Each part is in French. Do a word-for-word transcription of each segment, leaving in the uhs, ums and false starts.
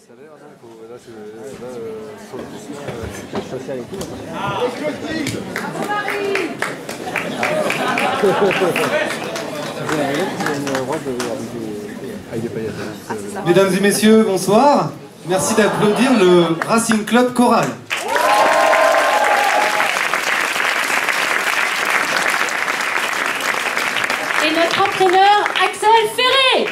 salaire, là, il faut, là, là euh, sur le siège social et tout. Mesdames et messieurs, bonsoir. Merci d'applaudir le Racing Club Choral. Et notre entraîneur, Axel Ferré.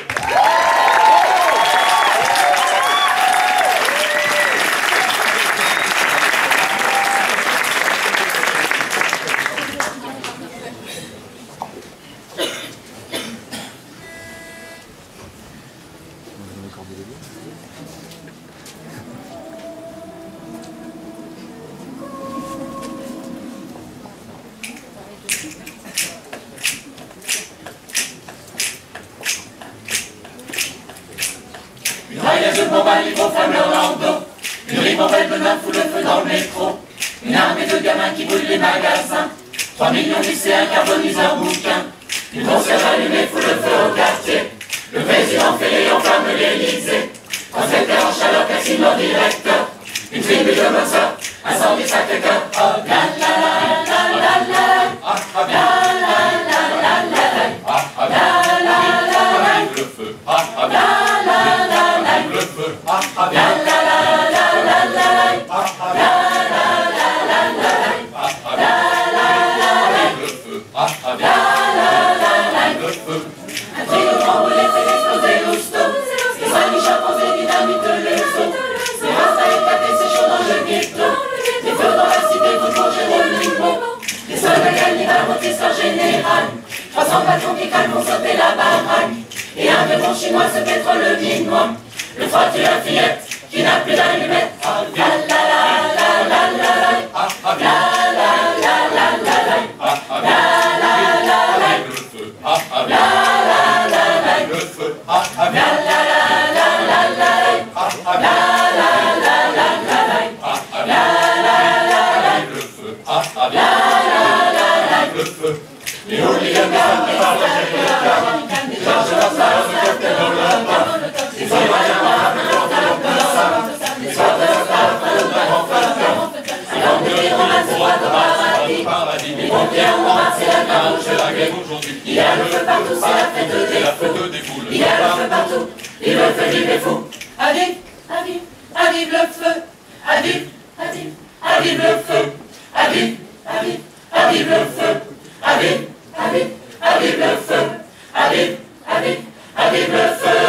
Une raillaise de Bombal, l'hydrophone Orlando. Une ribambelle de nains fout le feu dans le métro. Une armée de gamins qui brûlent les magasins. Trois millions de lycéens carbonisent un bouquin. Une concierge allumée fout le feu au quartier. Le président Ferré enflamme l'Élysée. Un secteur en chaleur cassine leur directeur. Une tribu de Mozart incendie Sacré-Cœur. Oh la la la la la la. La la la la la la. La la la la. Le feu. La la la la. Le feu. La la la la la la. La la la la la. La la la la. Le feu. La la la la. Le feu. Un trio tremblé fait exploser l'hosto. Les amis chimpanzés dynamitent les os. Les rastas éclatés, c'est chaud dans le ghetto. Les feux dans la cité, toujours Géronimo. Les soldats cannibales rôtissent leur général. trois cents patrons qui calment vont sauter la baraque. Et un vieux bon chinois se pétrole minois. Le froid tue la fillette qui n'a plus d'allumette. La la la la la la la. La la la la la la. La la la la. Le feu. La la la la. Le feu. La la la la la la. La la la la la la. La la la la. Le feu. La la la la. Le feu. Les hooligans qui parlent de Général. Les Georges Vassal, le capitaine Molotov. Les Ivoiriens marques le corps de l'Occupation. Les Soldats le grand facteur. Les Gambés ont la droite au paradis. Les pompiers ont ramassé la main, c'est la guerre aujourd'hui. Il y a le feu partout, c'est la fête des foules. Il y a le feu partout, il le fait vivre les fous. À vive, à vive, à vive le feu. À vive, à vive, à vive le feu. À vive, à vive, à vive le feu. À vive, à vive, à vive le feu. À vive, à vive, à vive le feu.